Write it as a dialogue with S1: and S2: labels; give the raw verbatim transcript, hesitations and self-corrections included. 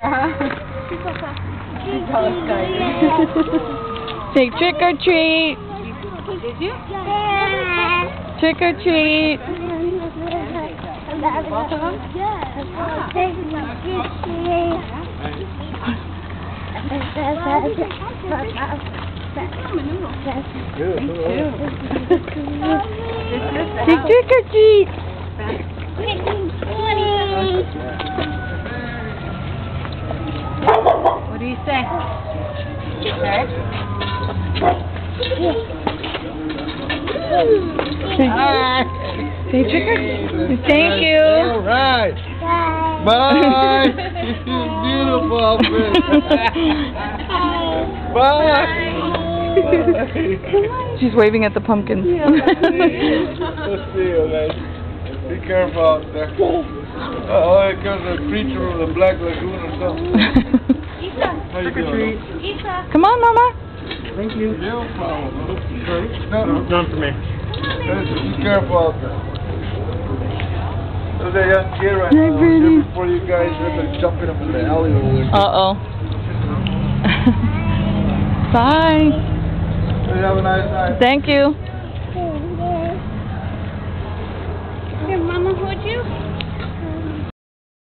S1: Say trick or treat.
S2: Did you?
S1: Trick or treat.
S2: Both of them?
S1: Say trick or treat.
S2: What do you say? Okay.
S1: Say trick or treat. Thank you.
S3: All right. Bye. Beautiful. Bye.
S1: She's waving at the pumpkins.
S3: Let's see you guys. Be careful out there. Uh-oh, here comes a creature from the Black Lagoon or something. How you doing?
S1: Come on, Mama.
S3: Thank you. No problem. No,
S4: None for me.
S3: be careful out there. There's a young kid right
S1: Hi,
S3: now.
S1: pretty.
S3: Before you guys have been jumping up in the alley over there.
S1: Uh-oh. Bye.
S3: Have a nice night.
S1: Thank you.
S2: Your mama hold you?